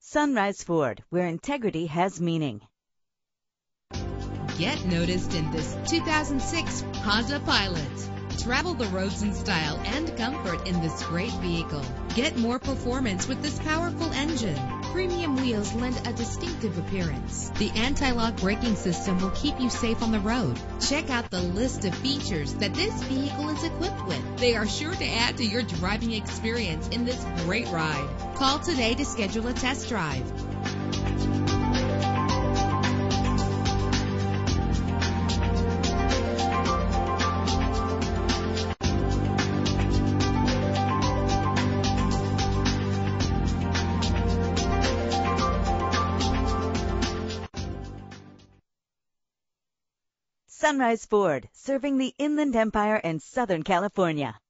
Sunrise Ford, where integrity has meaning. Get noticed in this 2006 Honda Pilot. Travel the roads in style and comfort in this great vehicle. Get more performance with this powerful engine. Premium wheels lend a distinctive appearance. The anti-lock braking system will keep you safe on the road. Check out the list of features that this vehicle is equipped with. They are sure to add to your driving experience in this great ride. Call today to schedule a test drive. Sunrise Ford, serving the Inland Empire and Southern California.